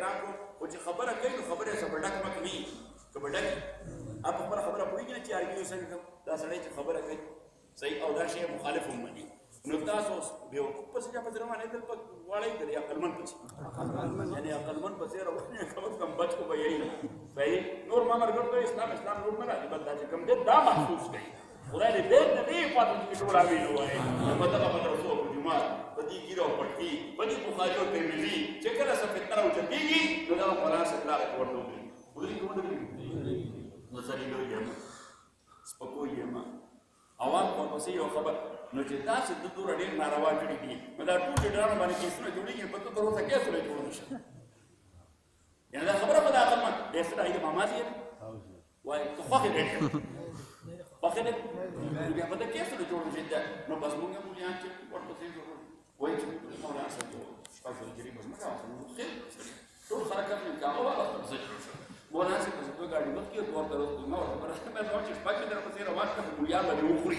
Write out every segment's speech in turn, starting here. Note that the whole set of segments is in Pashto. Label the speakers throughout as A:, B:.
A: احترام کوم خو چې خبره کوي نو خبره یې سپه ډک مه کوي که به ډکي هغه په خپله خبره پوهېږي نه چې عربي یو څنګه دا سړی چې خبره کوي صحیح او دا شی مخالف هم مني نو تاسو بېوقوف پسې چا پسې روانېدل په واړئ که د عقلمند پسې یعنې عقلمند پسې روانې کم از کم بچ کو به یې نه صحیح نور ما ملګرو ته اسلام نور نه راځي بل دا چې کوم دی دا محسوس کوي خدای دې ډېر د دې پاتې کې ټولاوي نه وایي په دغه مدرسو په جومات په دې ګیره او پټکي په دې بخاري او ترمذي چې کله څه فتنه راوچتېږي نو دغه قرآن څخه اطلاق ورته وکړي ودرې کوم نو ذلیلو یم سپکو یم عوام ورپسې یو خبر نو چې داسې د دوره ډېر ناروا کړي دي نو دا ټول ډېرانو باندې کیسونه جوړېږي په ته تر اوسه کیسونه جوړ نه شي یعنې دا خبره خو د عقلمند دی څه دی د ماماسې یم وایي ته خوښې ډېر خوښې دی نو بیا به د کیسونه جوړ نه شي نو بس موږ یې مولیان چې ورپسې جوړ وایي چې مولیان سره جوړ شپږ جري بس مه کوه خیر ټول حرکت مې کاوه ورپسې جوړ شو مولانا سے پسې دوه ګاډي مخکې دوه ورته روز ما ورته خبره مې نو چې شپږ مې درپسې روان کړم مولیان به دې وخوري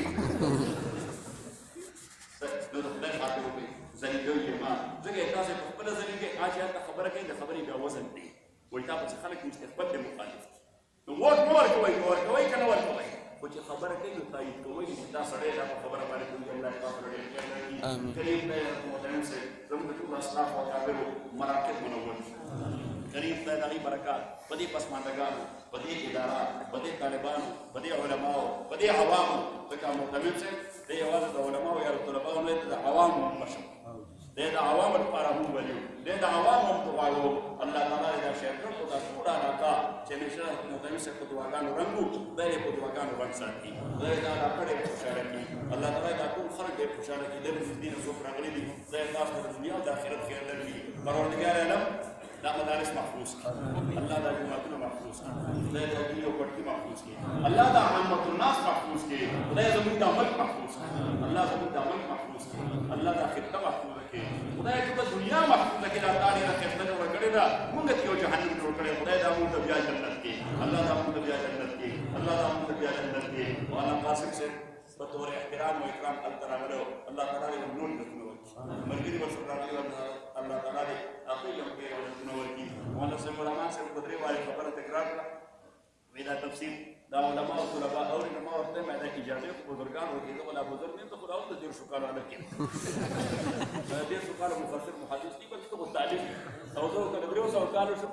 A: نو د خدای خاطر وکړئ ذلیلو یم ځکه تاسې په خپله ذلیلګۍ هغه هلته خبره کوي د خبرې بیا وزن دی وایي تا پسې خلک مستقبل دی مخالف نو ووټ مه ورکوئ که ورکوئ که نه ورکوئ خو چې خبره کوي نو تایید کوئ چې دا سړی دا په خبره باندې کوي الله یې تاسو ډېر خیر لري کریم دی محترم صاحب زموږ د ټولو اسلاف او کابرو مراکز منور کریم خدای د هغې برکات په دې پسماندګانو په دې اداره په دې طالبانو په دې علماو په دې عوامو ځکه محتمم صاحب دی یوازې د علماو یا د طلباو نه د عوامو مشر دی د عوامو لپاره هم ولیو دی د عوامو هم دعاګو الله تعالی دا شی کړ خو دا ټوله علاقه چې همیشه محتمم صاحب په دعاګانو رنګ وو دی یې په دعاګانو رنګ ساتي دی دا علاقه ډېر خوشحاله کړي الله تعالی دا ټول خلک ډېر خوشحاله کړي د دین څوک راغلي دي دی تاسو ته د دنیا او د آخرت خیر لري پروردګار عالم دا مدارس محفوظ کی اللہ دا جماعتنا محفوظ کی خدای دا دین و پٹکی محفوظ کی اللہ دا عامت الناس محفوظ کی خدای زمین دا ملک محفوظ کی اللہ زمین دا ملک محفوظ کی اللہ دا خطہ محفوظ کی خدای تو دنیا محفوظ کی دا تاری دا خطہ جو رکڑے دا منگت کی و جہنم جو رکڑے خدای دا مون دبیا جنت کی اللہ دا مون دبیا جنت کی اللہ دا مون دبیا جنت کی وانا قاسم سے بطور احترام و اکرام التراغلو اللہ تعالی ممنون رکھنے مرګري ورسره راغلي الله تعالی دې هغوی یو ډېر اولادونه ورکړي مولانا صاحب علما صاحب په درې وارې خبره تکرار کړه وایي دا تفسیر دا علما او طلبا اوري نو ما ورته ویل دا اجازه خو بزرګان ورکړي زه ولا بزرګ نه یم ته خو راوړه 150 کاله هلک یم 150 کاله مفسر محدث دي بلکې ته خو طالب او زه ورته 300 کاله شم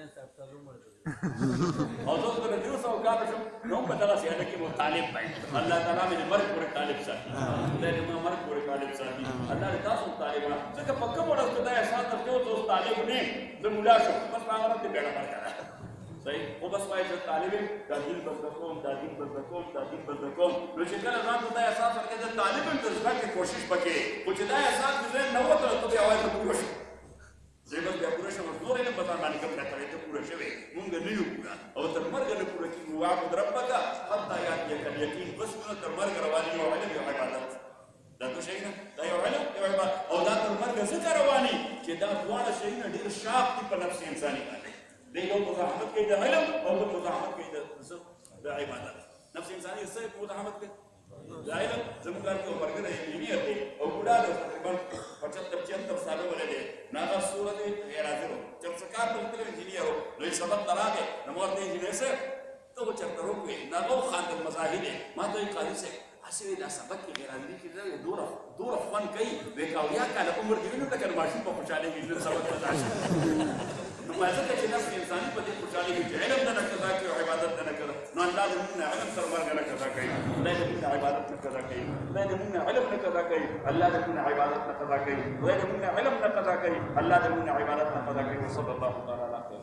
A: او زه ورته 300 کاله شم نو هم په دغسې هلک یم او طالب دی الله تعالی مې د مرګ پورې طالب ساتي خدای دې ما مرګ پورې طالب ساتي الله دې تاسو طالبان ځکه په کوم ورځ ته دا احساس درته و چې طالب نه یم زه ملا شم بس په هغه ورځ دې بیړه ورکړه صحیح خو بس وایي چې طالب یم دا دین به زده کوم دا دین به زده کوم دا دین به زده کوم نو چې کله ځان ته دا احساس ورکړې زه طالب یم ته زده کړې کوشش پکې خو چې دا احساس مې ذهن نه وته ته بیا وایي ته پوره شو زه بس بیا پوره شم نور علم به ځان باندې کوم راکړی ته پوره شوې مونږ نه یو پوره او تر مرګه نه پوره کېږو واعبد ربک حتی یاتیک الیقین بس تر مرګه رواني یو علم یو عبادت دا څه شی نه دا یو علم یو عبادت او دا تر مرګه ځکه رواني چې دا دواړه شیونه ډېر شاق دي په نفس انساني باندې دی یو مزاحمت کوي د علم او بل مزاحمت کوي د عبادت نفس انساني څه مزاحمت کوي د علم زموږ کار کې یو ملګری انجینیر دی او بوډا دی تقریبا 75-76 ساله ولې دی نو هغه صورت غیر حاضر و چې څه کار ته وتلی انجینیر و نو یې سبق ته راغی نو ما ورته انجینیر صاحب ته خو چېرته روکوې نو هغه وخاندل مزاحي دی ما ته وایي قاضي صاحب هسې وایي دا سبق کې غیر حاضري کې دوره خوند کوي وایي که اویا کاله عمر دې وي نو لکه ماشوم په خوشحالېږي ژوند سبق ته لاړ شي نو ما ځکه چې نفس انساني په دې خوشحالېږي چې علم نه قضا کوي او عبادت نه کوي نو الله دې موږ نه علم سره مرګ نه قضا کوي خدای دې موږ نه عبادت نه قضا کوي خدای دې موږ نه علم نه قضا کوي الله دې موږ نه عبادت نه قضا کوي خدای دې موږ نه علم نه قضا کوي الله دې موږ نه عبادت نه قضا کوي وصلی الله تعالی علیه